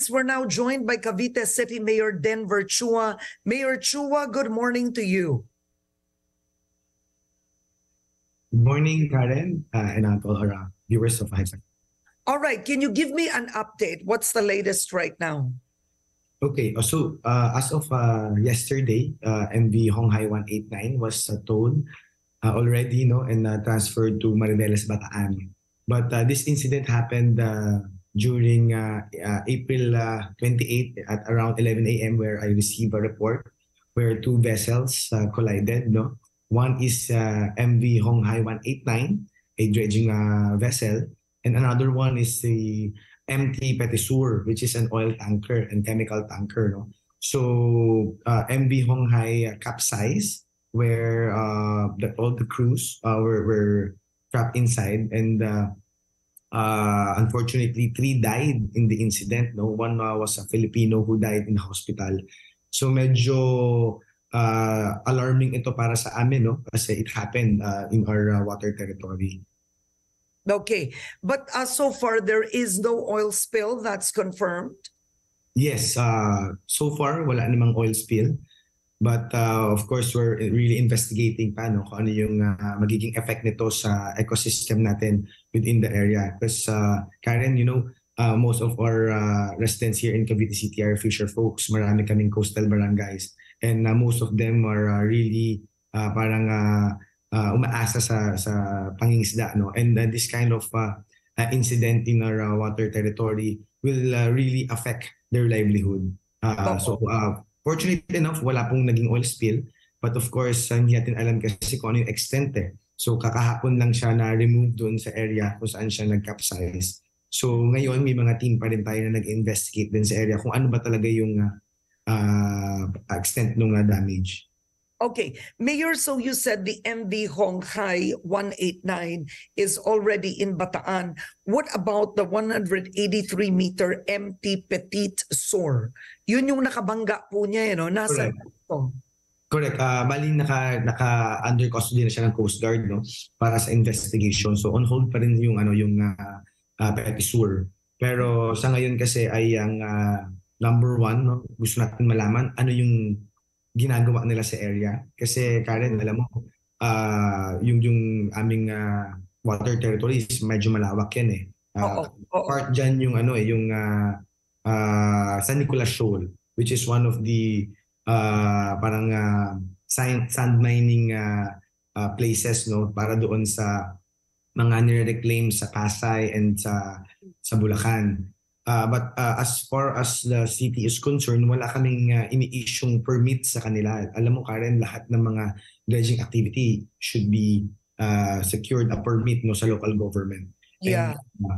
Philippines. We're now joined by Cavite City Mayor Denver Chua. Mayor Chua, good morning to you. Good morning, Karen, and all our viewers of Highsec. All right, can you give me an update? What's the latest right now? Okay, so as of yesterday, MV Honghai 189 was towed already, and transferred to Marinelas, Bataan. But this incident happened during April 28 at around 11 a.m. where I received a report where two vessels collided. No, one is MV Honghai 189, a dredging vessel, and another one is the MT Petisur, which is an oil tanker and chemical tanker. No? So MV Honghai capsized, where all the crews were trapped inside, and unfortunately 3 died in the incident. No, one was a Filipino who died in the hospital. So medyo alarming ito para sa amin, no, kasi it happened in our water territory. Okay, but so far there is no oil spill, that's confirmed? Yes, so far wala namang oil spill. But of course, we're really investigating kung ano yung magiging effect nito sa ecosystem natin within the area. Because Karen, most of our residents here in Cavite City are fisher folks. Marami kaming coastal barangays. And most of them are really parang umaasa sa pangingisda. No? And this kind of incident in our water territory will really affect their livelihood. Fortunately enough, wala pong naging oil spill. But of course, hindi natin alam kasi kung ano yung extent eh. So kakahapon lang siya na-remove doon sa area kung saan siya nag-capsize. So ngayon, may mga team pa rin tayo na nag-investigate din sa area kung ano ba talaga yung extent ng damage. Okay. Mayor, so you said the MV Honghai 189 is already in Bataan. What about the 183-meter MT Petite Sur? Yun yung nakabangga po niya, nasa ito. Correct. Bali naka-under custody na siya ng Coast Guard, no, para sa investigation. So on hold pa rin yung Petite Sur. Pero sa ngayon kasi ay ang number one, no, gusto natin malaman ano yung ginagawa nila sa area. Kasi Karen, alam mo, yung aming water territories medyo malawak yan eh. Part dyan yung yung San Nicolas Shoal, which is one of the parang sand mining places, no, para doon sa mga nire-reclaim sa Pasay and sa Bulacan. But as far as the city is concerned, wala kaming ini-issuing permit sa kanila. Alam mo Karen, lahat ng mga dredging activity should be secured a permit, no, sa local government. Yeah.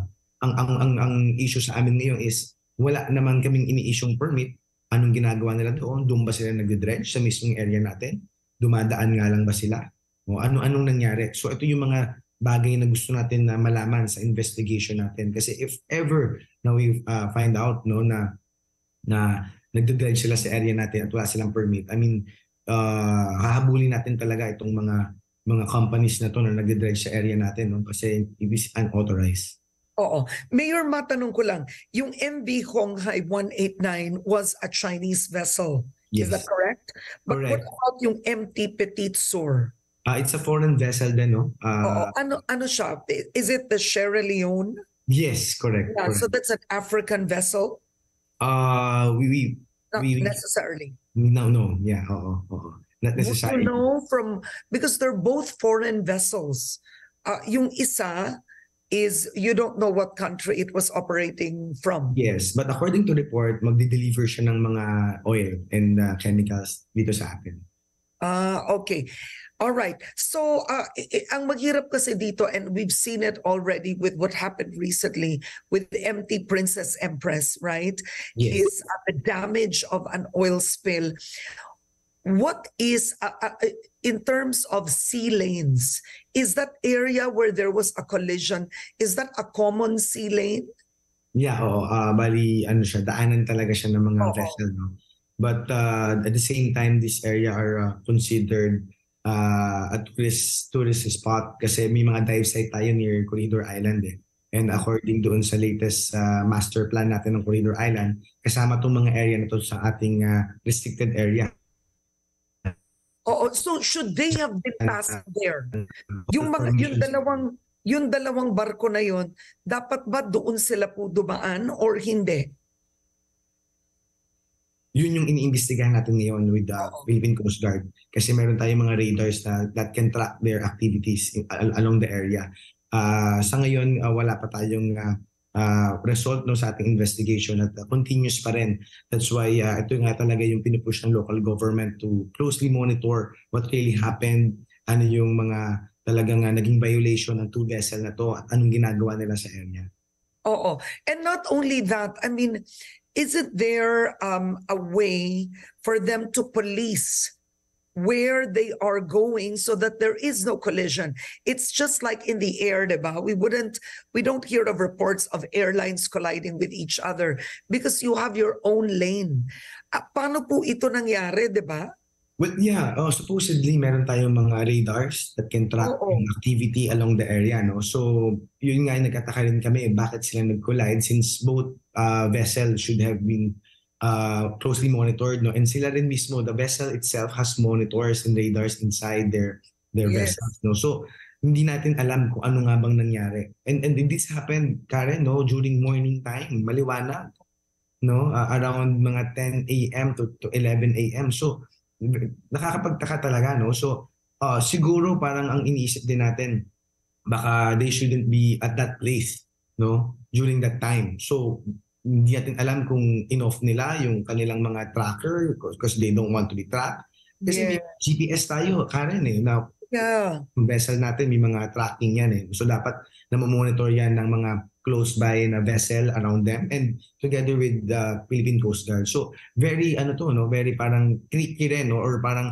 And ang issue sa amin ngayon is wala naman kaming ini-issuing permit. Anong ginagawa nila doon? Doon ba sila nagde-dredge sa mismong area natin? Dumadaan nga lang ba sila? O anong nangyari? So ito yung mga bagay na gusto natin na malaman sa investigation natin. Kasi if ever na we find out, no, na nagde-dredge sila sa area natin at wala silang permit, I mean, hahabulin natin talaga itong mga companies na to na nagde-dredge sa area natin, no, kasi it is unauthorized. Oo. Mayor, matanong ko lang, yung MV Honghai 189 was a Chinese vessel. Yes. Is that correct? But Correct. what about yung MT Petite Sur? It's a foreign vessel din, no? Ano siya? Is it the Sierra Leone? Yes, correct. Yeah, correct. so that's an African vessel? Not necessarily. No, yeah, oo. Not necessarily. Would you know because they're both foreign vessels. Yung isa is, you don't know what country it was operating from. Yes, but according to report, magde-deliver siya ng mga oil and chemicals dito sa atin. Okay. All right. So, ang maghirap kasi dito, and we've seen it already with what happened recently with the MT Princess Empress, right? Yes. Is the damage of an oil spill. What is, in terms of sea lanes, is that area where there was a collision, is that a common sea lane? Yeah, oo. Bali, siya, daanan talaga siya ng mga vessel, no? But at the same time, this area are considered a tourist spot kasi may mga dive site tayo near Corridor Island eh. And according doon sa latest master plan natin ng Corridor Island, kasama itong mga area na to sa ating restricted area. Oo, so should they have been passed there? Yung dalawang barko na yon, dapat ba doon sila po dumaan or hindi? Yun yung iniimbestigahan natin ngayon with the Philippine Coast Guard. Kasi meron tayong mga radars that can track their activities along the area. Sa ngayon, wala pa tayong result no, sa ating investigation at continuous pa rin. That's why ito nga talaga yung pinupush ng local government to closely monitor what really happened, ano yung mga talagang naging violation ng two vessel na to at anong ginagawa nila sa area. Oo. And not only that, I mean, isn't there a way for them to police where they are going so that there is no collision? It's just like in the air, diba? We don't hear of reports of airlines colliding with each other because you have your own lane. Paano po ito nangyari, diba? Well, yeah, supposedly meron tayong mga radars that can track yung activity along the area, no? So, yun nga yung nagkataka rin kami, bakit sila nag-collide since both vessels should have been closely monitored, no? And sila rin mismo, the vessel itself has monitors and radars inside their vessels, no? So, hindi natin alam kung ano nga bang nangyari. And this happened, Karen, no, during morning time, maliwanag, no? Around mga 10 a.m. to 11 a.m. So, nakakapagtaka talaga, no? So, siguro parang ang iniisip din natin, baka they shouldn't be at that place, no? During that time. So, hindi natin alam kung in-off nila yung kanilang mga tracker because they don't want to be tracked. Kasi may GPS tayo, Karen, eh. Now, yung vessel natin, may mga tracking yan, eh. So, dapat na monitor yan ng mga close by na vessel around them and together with the Philippine Coast Guard. So very very parang tricky rin, no? Or parang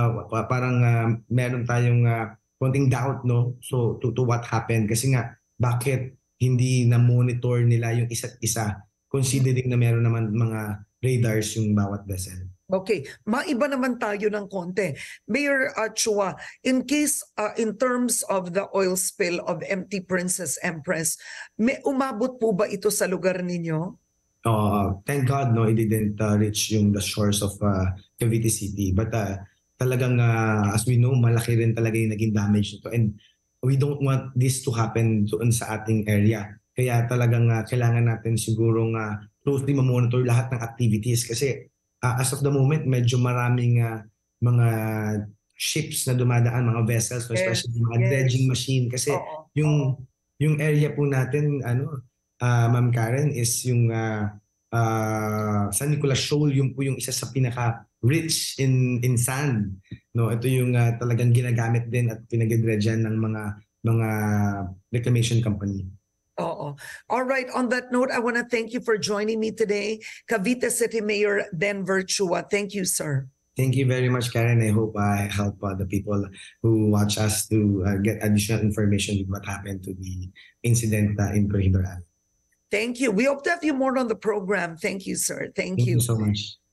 meron tayong konting doubt, no? So to what happened kasi nga bakit hindi na monitor nila yung isa't isa considering na meron naman mga radars yung bawat vessel. Okay, maiba naman tayo ng konti. Mayor Chua, in case, in terms of the oil spill of MT Princess Empress, may umabot po ba ito sa lugar ninyo? Thank God, no, it didn't reach the shores of Cavite City. But talagang, as we know, malaki rin talaga yung naging damage nito. And we don't want this to happen doon sa ating area. Kaya talagang kailangan natin sigurong closely mamonitor lahat ng activities kasi as of the moment, medyo maraming mga ships na dumadaan, mga vessels, especially mga dredging machine. Kasi yung area po natin, Ma'am Karen, is yung San Nicolas Shoal, yung po yung isa sa pinaka-rich in sand. No, ito yung talagang ginagamit din at pinag-dredgean ng mga reclamation company. All right. On that note, I want to thank you for joining me today. Cavite City Mayor Denver Chua. Thank you, sir. Thank you very much, Karen. I hope I help the people who watch us to get additional information with what happened to the incident in Corridor Island. Thank you. We hope to have you more on the program. Thank you, sir. Thank you so much.